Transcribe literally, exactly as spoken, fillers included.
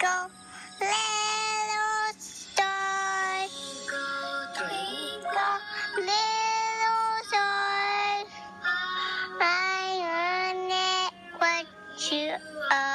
twinkle, little star. Twinkle, little star. I wonder what you are.